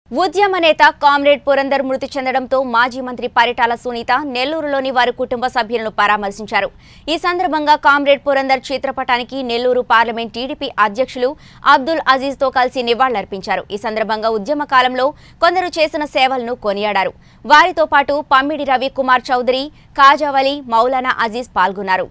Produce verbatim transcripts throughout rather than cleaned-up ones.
ఉద్యమ నేత కామ్రేడ్ పురందర్ మృతి చెందడంతో మాజీ మంత్రి పరిటాల సునీత నెల్లూరులోని వారి కుటుంబ సభ్యులను పరామర్శించారు. ఈ సందర్భంగా కామ్రేడ్ పురందర్ చిత్రపటానికి నెల్లూరు పార్లమెంట్ టీడీపీ అధ్యక్షులు అబ్దుల్ అజీజ్ తో కలిసి నివాళులర్పించారు. ఈ సందర్భంగా ఉద్యమ కాలంలో కొందరు చేసిన సేవలను కొనియాడారు. వారితో పాటు పమ్మిడి రవి కుమార్ చౌదరి, కాజావలి, మౌలానా అజీజ్ పాల్గొన్నారు.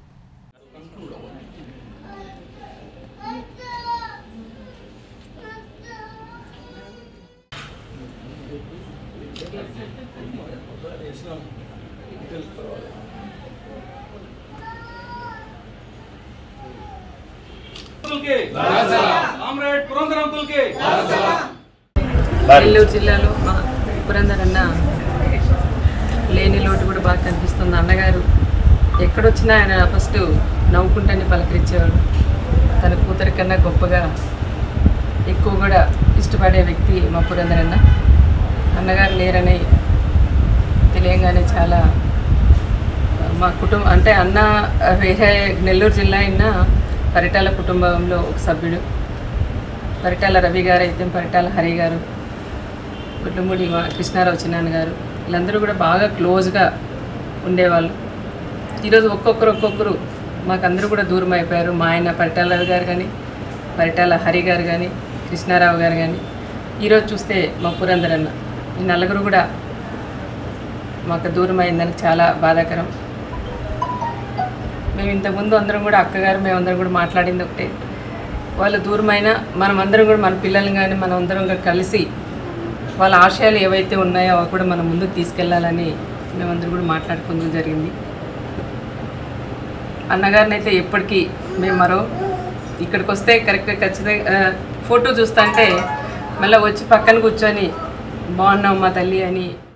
నెల్లూరు జిల్లాలో మా పురందర్ అన్న లేని లోటు కూడా బాగా కనిపిస్తుంది. అన్నగారు ఎక్కడొచ్చినా ఆయన ఫస్ట్ నవ్వుకుంటానే పలకరించేవాడు. తన కూతురి కన్నా గొప్పగా ఎక్కువ కూడా ఇష్టపడే వ్యక్తి మా పురందర్ అన్న. అన్నగారు లేరని తెలియగానే చాలా మా కుటుంబం అంటే అన్న వేరే నెల్లూరు జిల్లా అయినా పరిటాల కుటుంబంలో ఒక సభ్యుడు. పరిటాల రవి గారు అయితే పరిటాల హరి గారు, గుడ్లమూడి మా కృష్ణారావు చిన్నాన్న గారు, వీళ్ళందరూ కూడా బాగా క్లోజ్గా ఉండేవాళ్ళు. ఈరోజు ఒక్కొక్కరు ఒక్కొక్కరు మాకందరూ కూడా దూరం అయిపోయారు. మా ఆయన పరిటాల రవి గారు కానీ, పరిటాల హరి గారు కానీ, కృష్ణారావు గారు కానీ, ఈరోజు చూస్తే మా పురందర్ అన్న, ఈ నలుగురు కూడా మాకు దూరం అయిందని చాలా బాధాకరం. మేము ఇంతకుముందు అందరం కూడా అక్కగారు మేమందరం కూడా మాట్లాడింది ఒకటే, వాళ్ళు దూరమైనా మనం అందరం కూడా మన పిల్లల్ని కానీ మనం అందరం కూడా కలిసి వాళ్ళ ఆశయాలు ఏవైతే ఉన్నాయో అవి కూడా మనం ముందుకు తీసుకెళ్లాలని మేమందరం కూడా మాట్లాడుకోవడం జరిగింది. అన్నగారిని అయితే ఎప్పటికీ మేము మరో ఇక్కడికి వస్తే కరెక్ట్గా ఖచ్చితంగా ఫోటో చూస్తా అంటే మళ్ళీ వచ్చి పక్కన కూర్చొని బాగున్నావు మా తల్లి అని